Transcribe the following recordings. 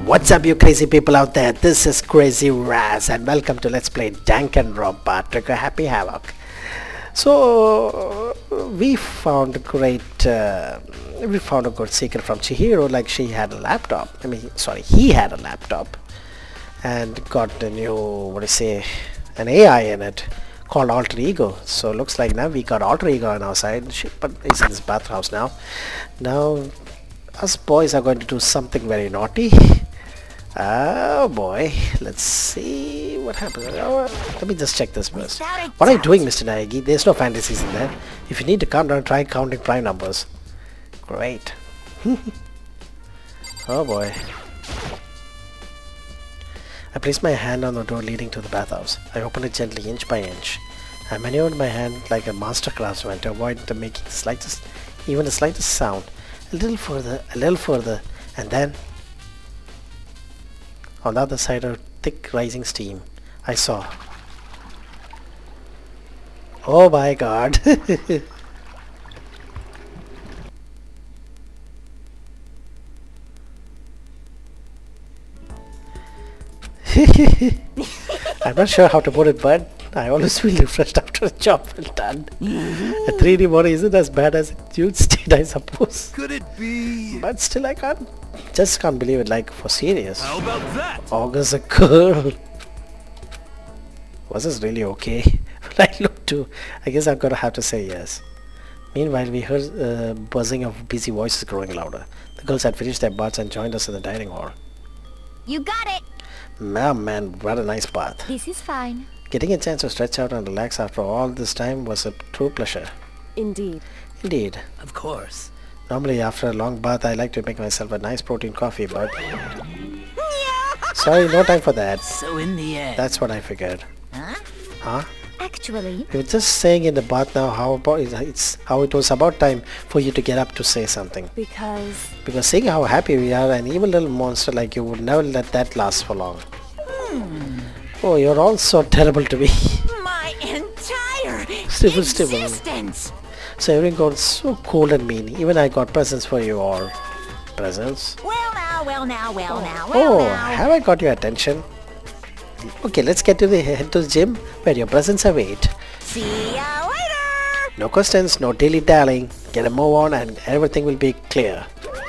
What's up, you crazy people out there? This is Crazy Raz and welcome to Let's Play Danganronpa Trigger Happy Havoc. So we found a good secret from Chihiro, like she had a laptop. He had a laptop and got a new, an AI in it called Alter Ego. So looks like now we got Alter Ego on our side, but he's in his bathhouse now. Now us boys are going to do something very naughty. Oh boy, let's see what happens. Let me just check this first. What are you doing, Mr. Naegi? There's no fantasies in there. If you need to calm down, try counting prime numbers. Great. Oh boy. I placed my hand on the door leading to the bathhouse. I opened it gently, inch by inch. I maneuvered my hand like a master craftsman to avoid making even the slightest sound. A little further, and then on the other side of thick rising steam, I saw. Oh my god. I'm not sure how to put it, but I always feel refreshed after a job well done. A 3D body isn't as bad as it used to be, I suppose. Could it be? But still, I just can't believe it, like, for serious. How about that? August a girl. Was this really okay? I looked too. I guess I'm gonna have to say yes. Meanwhile, we heard buzzing of busy voices growing louder. The girls had finished their baths and joined us in the dining hall. You got it! Man, what a nice bath. This is fine. Getting a chance to stretch out and relax after all this time was a true pleasure. Indeed. Indeed. Of course. Normally after a long bath I like to make myself a nice protein coffee, but sorry, no time for that. So in the end. That's what I figured. Huh? Actually, We were just saying in the bath now how it was about time for you to get up to say something. Because seeing how happy we are, an evil little monster like you would never let that last for long. Oh, you're all so terrible to me. my entire Stibble. existence! So everyone got so cold and mean. Even I got presents for you all. Presents? Well now. Oh, have I got your attention? Okay, let's head to the gym where your presents await. See ya later! No questions, no dilly-dallying. Get a move on and everything will be clear.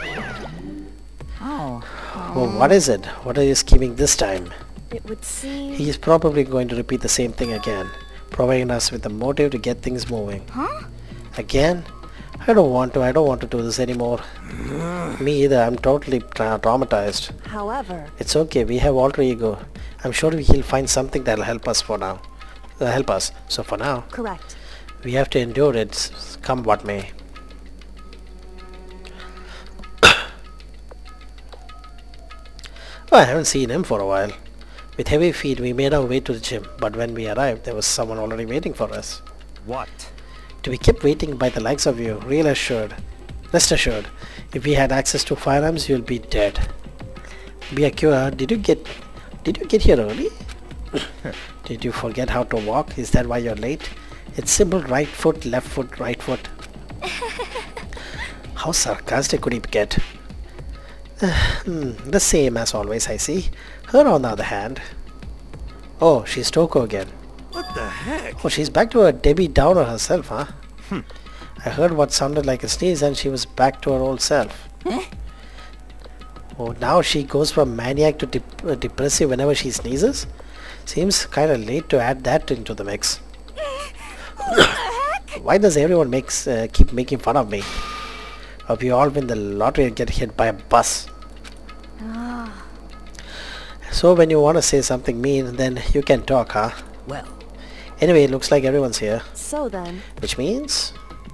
Oh. Oh, what is it? What are you scheming this time? It would seem... He is probably going to repeat the same thing again, providing us with a motive to get things moving. Huh? Again? I don't want to do this anymore. Me either, I'm totally traumatized. However... It's okay, we have Alter Ego. I'm sure he'll find something that'll help us for now. So for now, Correct. we have to endure it, come what may. I haven't seen him for a while. With heavy feet, we made our way to the gym, but when we arrived, there was someone already waiting for us. What? To be kept waiting by the likes of you, rest assured, if we had access to firearms, you'll be dead. Byakuya, did you get here early? Did you forget how to walk? Is that why you're late? It's simple: right foot, left foot, right foot. How sarcastic could he get? The same as always, I see. Her on the other hand. Oh, she's Toko again. What the heck? Oh, she's back to her Debbie Downer herself, huh? I heard what sounded like a sneeze and she was back to her old self. Oh, now she goes from maniac to depressive whenever she sneezes? Seems kinda late to add that into the mix. Why does everyone keep making fun of me? Hope you all win the lottery and get hit by a bus. So when you want to say something mean, then you can talk, huh? Well. Anyway, it looks like everyone's here. So then... Which means...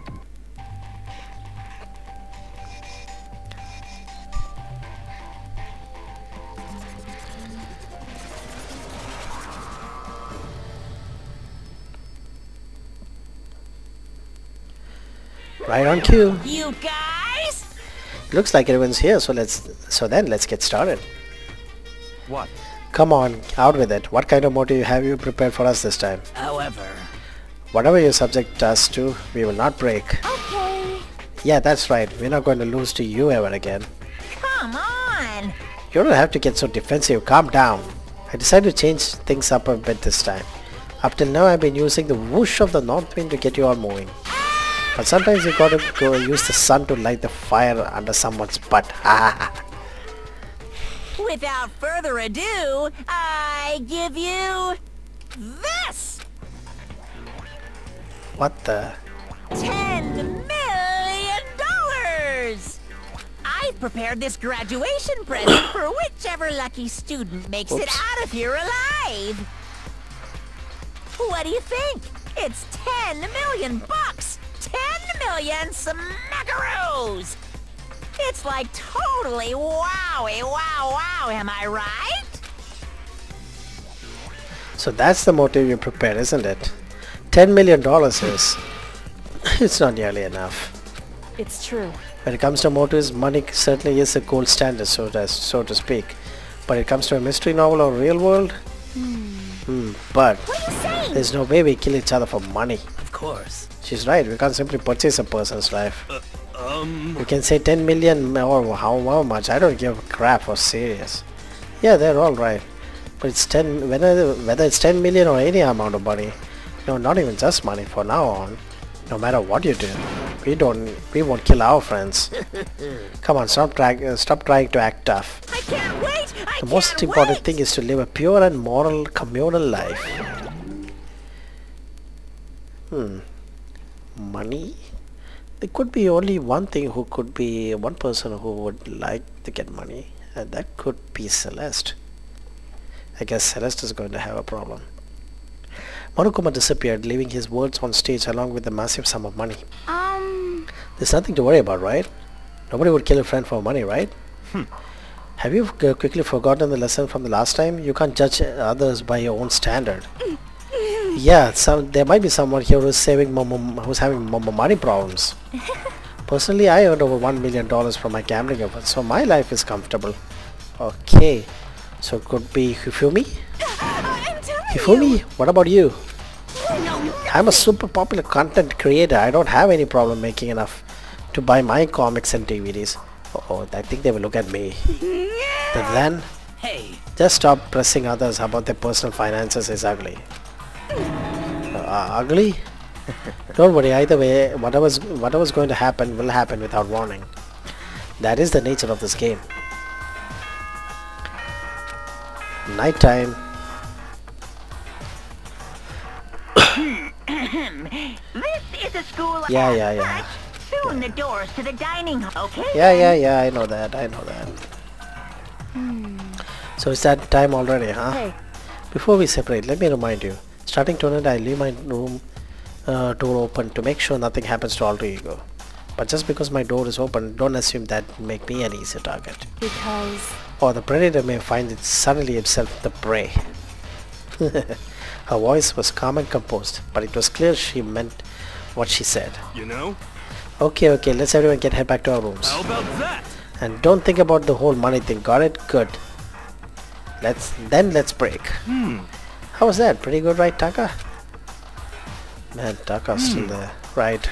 right on cue. You guys? Looks like everyone's here, so then let's get started. What? Come on, out with it. What kind of motive have you prepared for us this time? However... Whatever your subject does to, we will not break. Okay. Yeah, that's right. We're not going to lose to you ever again. Come on! You don't have to get so defensive. Calm down. I decided to change things up a bit this time. Up till now I've been using the whoosh of the north wind to get you all moving. But sometimes you gotta go use the sun to light the fire under someone's butt. Without further ado, I give you this! What the? $10 million! I've prepared this graduation present for whichever lucky student makes it Oops. out of here alive. What do you think? It's 10 million bucks! 10 million smackaroos! It's like totally wowie wow, am I right? So that's the motive you prepared, isn't it? $10 million is... it's not nearly enough. It's true. When it comes to motives, money certainly is a gold standard, so to speak. But it comes to a mystery novel or real world? But What are you saying? there's no way we kill each other for money. Of course. She's right, we can't simply purchase a person's life. You can say 10 million or how much, I don't give a crap or serious. Yeah, they're all right. But it's 10, whether it's 10 million or any amount of money, no, not even just money, for now on, no matter what you do, we won't kill our friends. Come on, stop trying to act tough. I can't wait! The most important thing is to live a pure and moral communal life. Money? There could be only one person who would like to get money, and that could be Celeste. I guess Celeste is going to have a problem. Monokuma disappeared, leaving his words on stage along with the massive sum of money. There's nothing to worry about, right? Nobody would kill a friend for money, right? Have you quickly forgotten the lesson from the last time? You can't judge others by your own standard. Yeah, there might be someone here who's having money problems. Personally, I earned over $1 million from my gambling efforts, so my life is comfortable. Okay, so it could be Hifumi? I'm telling Hifumi, what about you? No, I'm a super popular content creator. I don't have any problem making enough to buy my comics and DVDs. Oh, I think they will look at me. Then, Hey, just stop pressing others about their personal finances is ugly. Ugly? Don't worry, either way, whatever's going to happen will happen without warning. That is the nature of this game. Nighttime. this is a school. Yeah. Soon the doors to the dining hall. Okay. Yeah, I know that. So it's that time already, huh? Hey, Before we separate, let me remind you. Starting tonight, I leave my room door open to make sure nothing happens to Alter Ego. But just because my door is open, don't assume that make me an easy target. because Or the predator may find it suddenly itself the prey. Her voice was calm and composed, but it was clear she meant what she said. you know? Okay, let's everyone head back to our rooms. How about that? And don't think about the whole money thing, got it? Good. Let's break. How was that? Pretty good, right, Taka? Man, Taka's still there. Right.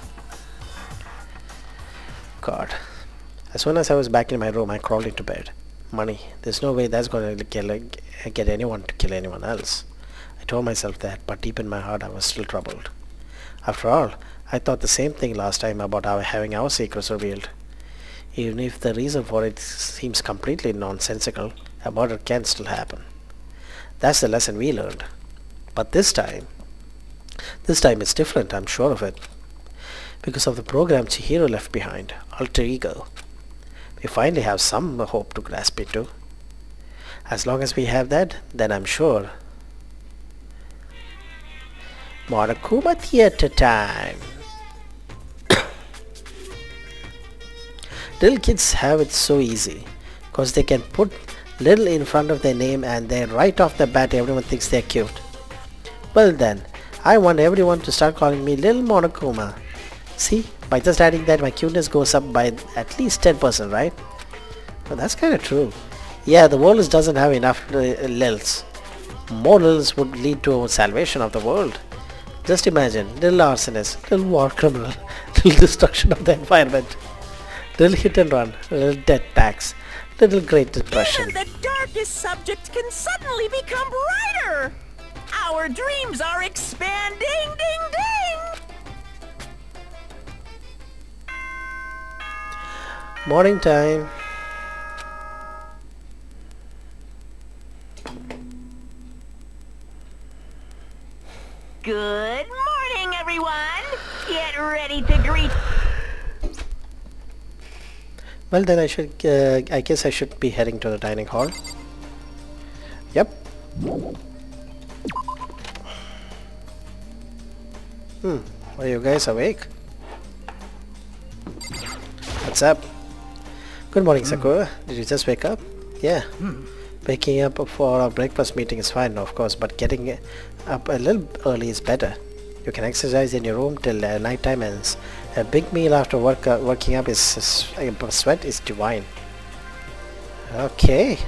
God. As soon as I was back in my room, I crawled into bed. Money. There's no way that's going to get anyone to kill anyone else. I told myself that, but deep in my heart I was still troubled. After all, I thought the same thing last time about having our secrets revealed. Even if the reason for it seems completely nonsensical, a murder can still happen. That's the lesson we learned. But this time it's different, I'm sure of it. Because of the program Chihiro left behind, Alter Ego. We finally have some hope to grasp into. As long as we have that, then I'm sure. Monokuma Theater time! Little kids have it so easy, cause they can put little in front of their name and then right off the bat everyone thinks they're cute. Well then, I want everyone to start calling me Little Monokuma. See, by just adding that my cuteness goes up by at least 10%, right? Well, that's kinda true. Yeah, the world doesn't have enough Lils. More Lils would lead to salvation of the world. Just imagine, little arsonist, little war criminal, little destruction of the environment. Little hit and run, little death tax, Little Great Depression. Even the darkest subject can suddenly become brighter. Our dreams are expanding, ding ding. Morning time. Good morning, everyone. Get ready to greet. Well then I guess I should be heading to the dining hall. Yep. Are you guys awake? What's up? Good morning, Sakura. Did you just wake up? Yeah. Waking up for a breakfast meeting is fine, of course, but getting up a little early is better. You can exercise in your room till night time ends. A big meal after working up is sweat is divine. Okay.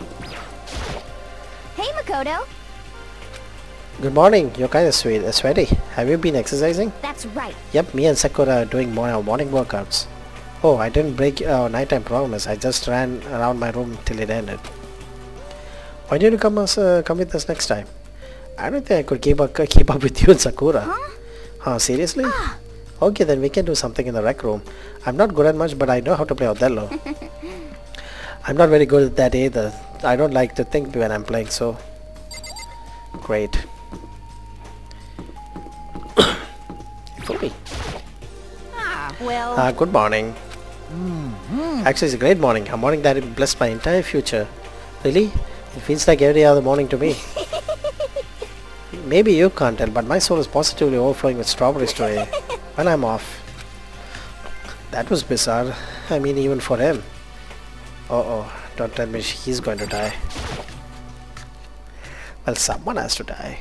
Hey, Makoto. Good morning. You're kind of sweaty. Have you been exercising? That's right. Yep, me and Sakura are doing morning workouts. Oh, I didn't break our nighttime promise. I just ran around my room till it ended. Why did you come with us next time? I don't think I could keep up with you and Sakura. Huh? Seriously? Okay, then we can do something in the rec room. I'm not good at much, but I know how to play Othello. I'm not very good at that either. I don't like to think when I'm playing, so... Great. Fully. Well, Good morning. Actually, it's a great morning. A morning that blessed my entire future. Really? It feels like every other morning to me. Maybe you can't tell, but my soul is positively overflowing with strawberries today. When I'm off. That was bizarre. I mean, even for him. Uh-oh. Don't tell me he's going to die. Well, someone has to die.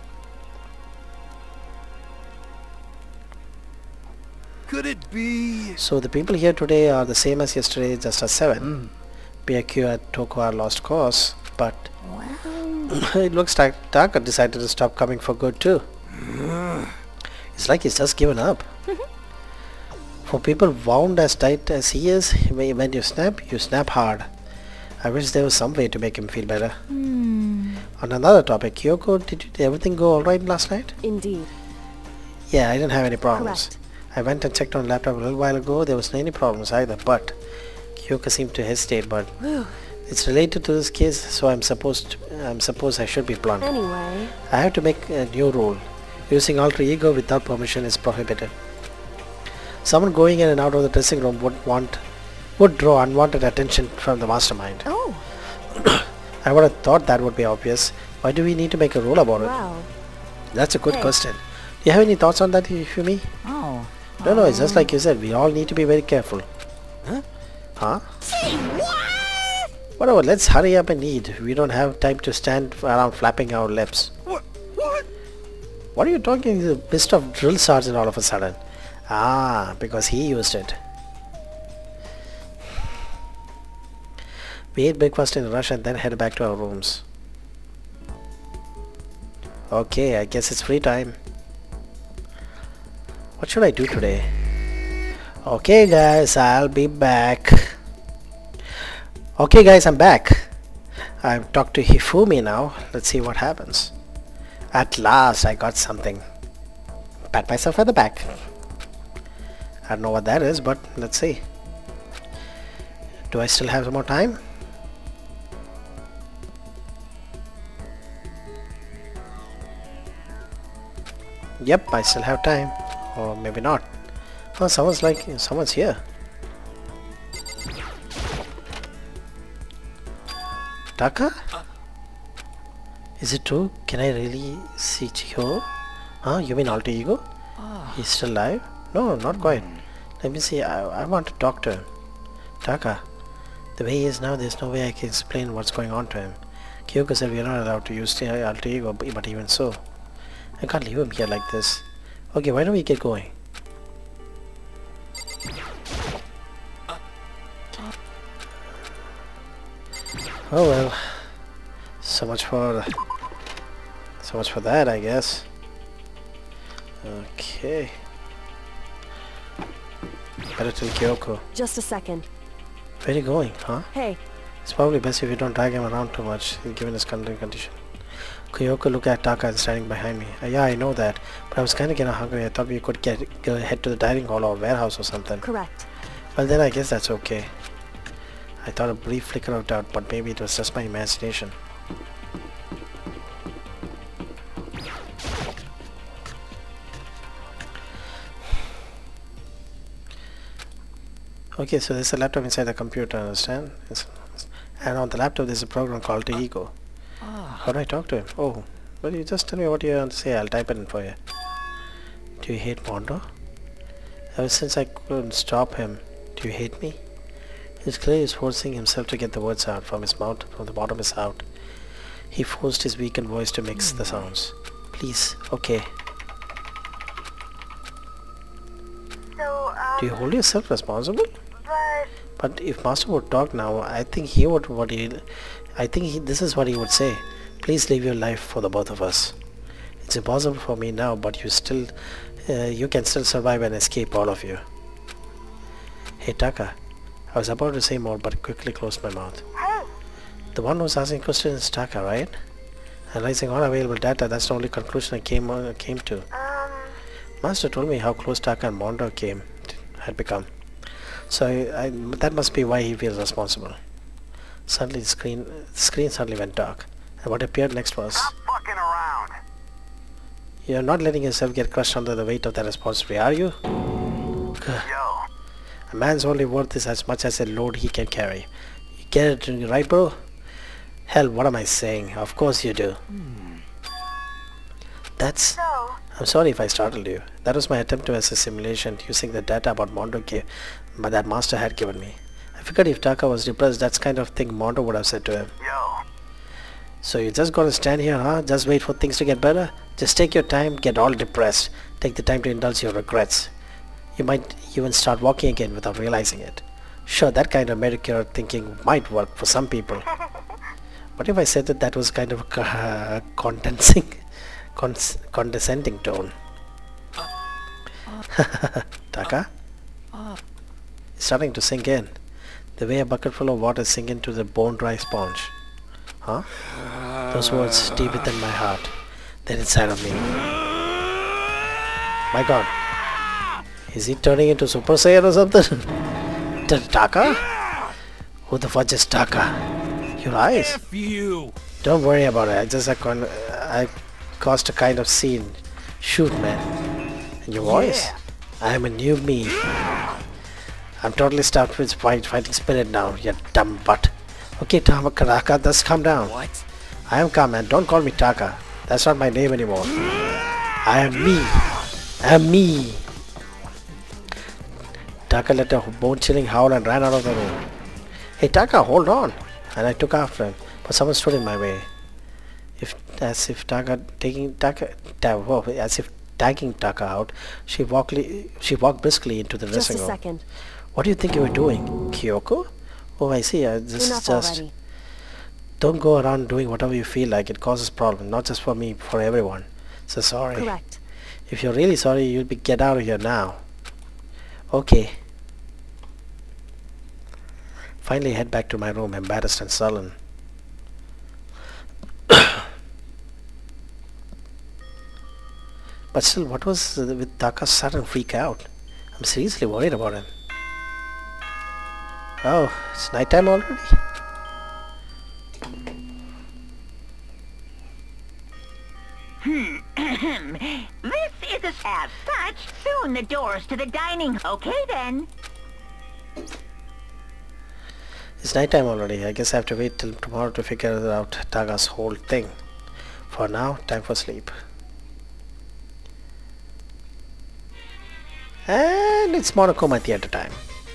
Could it be? So the people here today are the same as yesterday, just as 7. BAQ at Toko are lost course, but it looks like Taka decided to stop coming for good too. It's like he's just given up. For people wound as tight as he is, when you snap hard. I wish there was some way to make him feel better. On another topic, Kyoko, did everything go alright last night? indeed. Yeah, I didn't have any problems. Correct. I went and checked on laptop a little while ago. There wasn't any problems either, but Kyoko seemed to hesitate, but it's related to this case, so I suppose I should be blunt. Anyway, I have to make a new rule. Using alter ego without permission is prohibited. Someone going in and out of the dressing room would draw unwanted attention from the mastermind. oh, I would have thought that would be obvious. Why do we need to make a rule about it? wow. That's a good Hey. question. Do you have any thoughts on that, Yumi? Oh. No, it's just like you said. We all need to be very careful. Huh? Say what? Whatever, let's hurry up and eat. We don't have time to stand around flapping our lips. What? What are you talking? The best of drill sergeant all of a sudden. Ah, because he used it. We ate breakfast in a rush and then headed back to our rooms. Okay, I guess it's free time. What should I do today? Okay guys, I'll be back. Okay guys, I'm back. I've talked to Hifumi now. Let's see what happens. At last I got something. Pat myself at the back. I don't know what that is, but let's see. Do I still have some more time? Yep, I still have time. Or maybe not. Oh, someone's here. Taka? Is it true? Can I really see Chihiro? Huh? You mean alter ego? He's still alive? No, not quite. Let me see. I want to talk to him. Taka. The way he is now, there's no way I can explain what's going on to him. Kyoko said we are not allowed to use the alter ego, but even so. I can't leave him here like this. Okay, why don't we get going? Oh well. So much for that, I guess. Okay. Better tell Kyoko. Just a second. Where are you going, huh? Hey, It's probably best if you don't drag him around too much, given his current condition. Kyoko looked at Taka and standing behind me. Yeah, I know that, but I was kind of getting hungry. I thought we could go head to the dining hall or warehouse or something. Correct. Well, then I guess that's okay. I thought a brief flicker of doubt, but maybe it was just my imagination. Okay, so there's a laptop inside the computer, understand? And on the laptop there's a program called the Ego. How do I talk to him? Oh, well, you just tell me what you want to say. I'll type it in for you. Do you hate Mondo? Ever since I couldn't stop him, do you hate me? He's clearly forcing himself to get the words out from his mouth, from the bottom of his heart. He forced his weakened voice to mix the sounds. Please, okay. So, Do you hold yourself responsible? But if Master would talk now, I think he would this is what he would say. Please live your life for the both of us. It's impossible for me now, but you can still survive and escape, all of you. Hey Taka, I was about to say more but quickly closed my mouth. hey, The one who's asking questions is Taka, right? Analyzing all available data, that's the only conclusion I came to. Master told me how close Taka and Mondo had become. So that must be why he feels responsible. Suddenly the screen suddenly went dark, and what appeared next was... Stop fucking around. You're not letting yourself get crushed under the weight of that responsibility, are you? Yo. A man's only worth is as much as a load he can carry. You get it right, bro? Hell, what am I saying? Of course you do. That's... so, I'm sorry if I startled you. That was my attempt to assess simulation using the data about Mondo that Master had given me. I figured if Taka was depressed, that's kind of thing Mondo would have said to him. Yo. So you just gotta stand here, huh? Just wait for things to get better? Just take your time, get all depressed. Take the time to indulge your regrets. You might even start walking again without realizing it. Sure, that kind of mediocre thinking might work for some people. What if I said that was kind of a condescending tone? Taka? It's starting to sink in. The way a bucket full of water sink into the bone-dry sponge. Huh? Those words deep within my heart. They're inside of me. My god. Is he turning into Super Saiyan or something? Taka? Who the fudge is Taka? Your eyes? F you. Don't worry about it. I caused a kind of scene. Shoot, man. And your voice? I am a new me. I'm totally stuffed with fighting spirit now, you dumb butt. Okay, Taka, just calm down. What? I am calm, man. Don't call me Taka. That's not my name anymore. I am me. I am me. Taka let a bone-chilling howl and ran out of the room. Hey Taka, hold on. And I took after him, but someone stood in my way. As if tagging Taka out, she walked briskly into the Just dressing a room. second. What do you think you were doing, Kyoko? Oh, I see. Enough already. Don't go around doing whatever you feel like. It causes problems, not just for me, for everyone. So sorry. Correct. If you're really sorry, you'll get out of here now. Okay. Finally head back to my room, embarrassed and sullen. But still, what was with Taka's sudden freak out? I'm seriously worried about him. Oh, it's nighttime already? This is as such. Soon the doors to the dining. Okay then. It's nighttime already. I guess I have to wait till tomorrow to figure out Taka's whole thing. For now, time for sleep. And it's Monokuma theater time.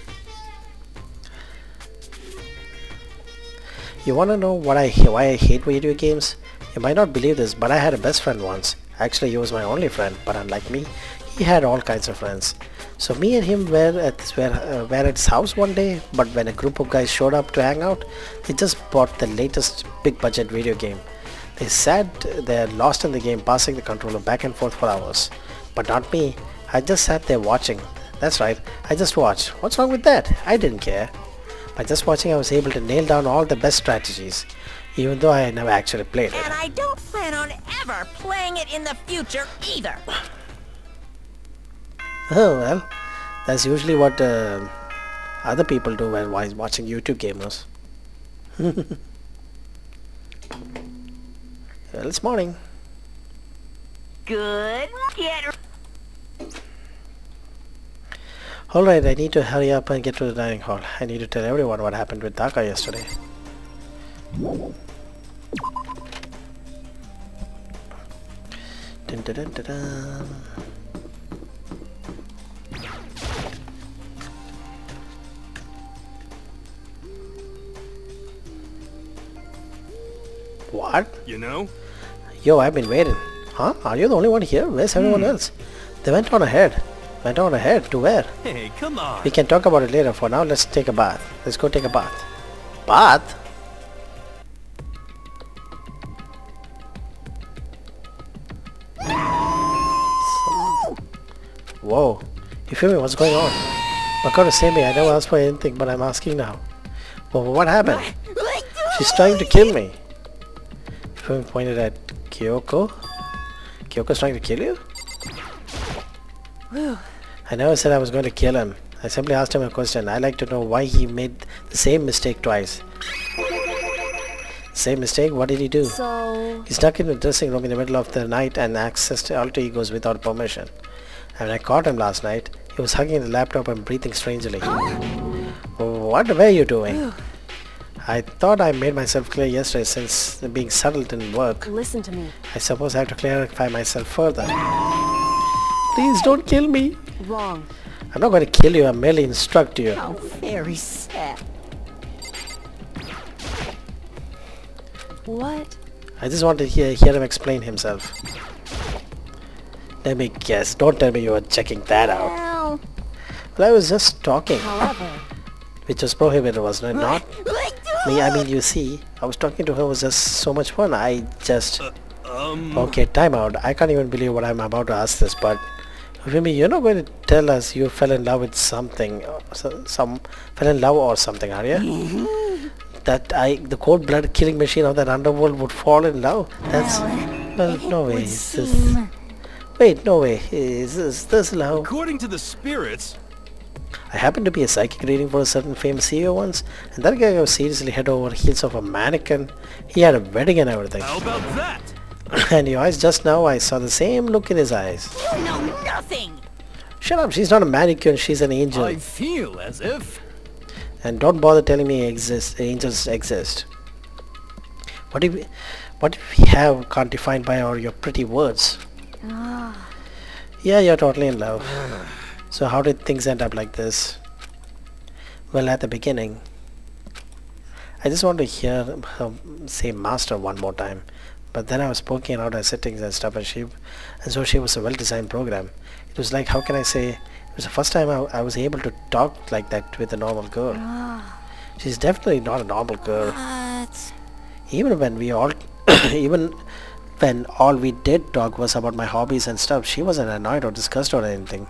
You wanna know why I hate video games? You might not believe this, but I had a best friend once. Actually, he was my only friend, but unlike me, he had all kinds of friends. So me and him were at his house one day, but when a group of guys showed up to hang out, they just bought the latest big budget video game. They sat there lost in the game, passing the controller back and forth for hours. But not me. I just sat there watching. That's right, I just watched. What's wrong with that? I didn't care. By just watching, I was able to nail down all the best strategies, even though I never actually played it. And I don't plan on ever playing it in the future either. Oh well, that's usually what other people do when watching YouTube gamers. Well, it's morning. Good. Get Alright, I need to hurry up and get to the dining hall. I need to tell everyone what happened with Taka yesterday. Dun, dun, dun, dun, dun. What? You know? Yo, I've been waiting. Huh? Are you the only one here? Where's everyone else? They went on ahead. Went on ahead? To where? Hey, come on. We can talk about it later. For now, let's take a bath. Let's go take a bath. Bath? Whoa. You feel me? What's going on? I'm gonna say me. I never asked for anything, but I'm asking now. Well, what happened? She's trying to kill me. Fumi pointed at Kyoko. Kyoko's trying to kill you? I never said I was going to kill him. I simply asked him a question. I'd like to know why he made the same mistake twice. Same mistake? What did he do? So... He snuck in the dressing room in the middle of the night and accessed alter egos without permission. And when I caught him last night, he was hugging the laptop and breathing strangely. What were you doing? I thought I made myself clear yesterday since being subtle didn't work. Listen to me. I suppose I have to clarify myself further. Please don't kill me. Wrong. I'm not going to kill you, I merely instruct you. How very sad. What? I just want to hear him explain himself. Let me guess, don't tell me you were checking that out. Well, Well, I was just talking, However, which was prohibited, wasn't it not? I mean, you see, I was talking to her, it was just so much fun. I just... Okay, time out. I can't even believe what I'm about to ask this, but... Vimy, you're not going to tell us you fell in love with something, fell in love or something, are you? That the cold-blooded killing machine of that underworld would fall in love? That's... Well, no way. Is this... Wait, no way. Is this love? According to the spirits, I happened to be a psychic reading for a certain famous CEO once, and that guy was seriously head over heels of a mannequin. He had a wedding and everything. how about that? And your eyes just now, I saw the same look in his eyes. you know nothing. Shut up, she's not a mannequin, she's an angel. I feel as if... And don't bother telling me angels exist. What if we can't define by your pretty words? Yeah, you're totally in love. So how did things end up like this? Well, at the beginning, I just want to hear her say master one more time. But then I was poking out her settings and stuff, and so she was a well-designed program. It was like, how can I say, it was the first time I was able to talk like that with a normal girl. She's definitely not a normal girl. Even when even when all we did talk was about my hobbies and stuff, she wasn't annoyed or disgusted or anything.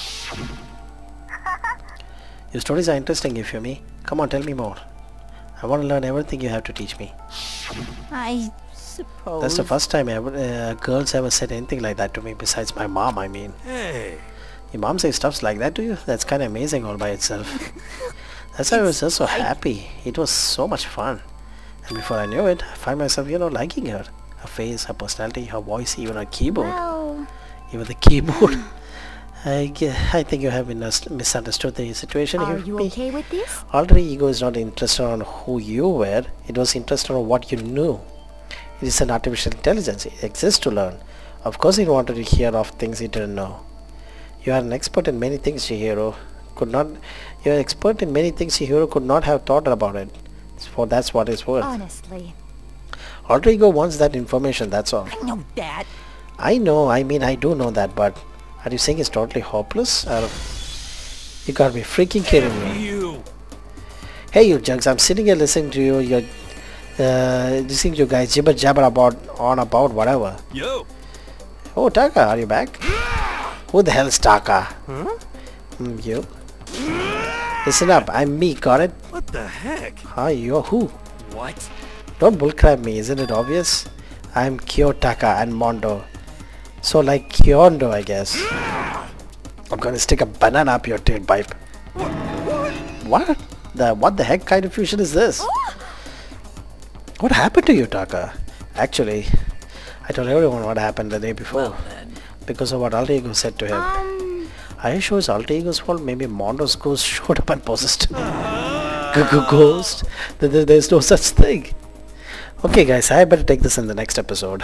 Your stories are interesting, you feel me? Come on, tell me more. I want to learn everything you have to teach me. I suppose. That's the first time girls ever said anything like that to me, besides my mom, I mean. Hey, Your mom says stuff like that to you? That's kind of amazing all by itself. That's why I was just so happy. It was so much fun. And before I knew it, I find myself, liking her. Her face, her personality, her voice, even her keyboard. Well, Even the keyboard. I think you have misunderstood the situation are here. you okay with this? Alter ego is not interested on who you were. It was interested on what you knew. It is an artificial intelligence. It exists to learn. Of course it wanted to hear of things it didn't know. You are an expert in many things, Chihiro. You are an expert in many things Chihiro could not have thought about it. That's what it's worth. Honestly. Alter ego wants that information, that's all. I know that. I know, I do know that, but are you saying it's totally hopeless? You gotta be freaking kidding me. you. Hey you jugs, I'm sitting here listening to you, listening to you guys jibber jabber about whatever. Yo. Oh, Taka, are you back? Who the hell is Taka? You? Listen up, I'm me, got it? What the heck? Hi, you're who? What? Don't bullcrap me, isn't it obvious? I'm Kiyotaka and Mondo. So like Kyondo, I guess. I'm gonna stick a banana up your tailpipe. What? What the heck kind of fusion is this? What happened to you, Taka? Actually, I told everyone what happened the day before. Well then. Because of what Alter Ego said to him. Are you sure it's Alter Ego's fault? Maybe Mondo's ghost showed up and possessed ghost? There's no such thing. Okay guys, I better take this in the next episode.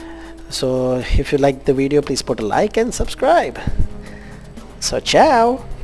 So if you liked the video, please put a like and subscribe. So ciao!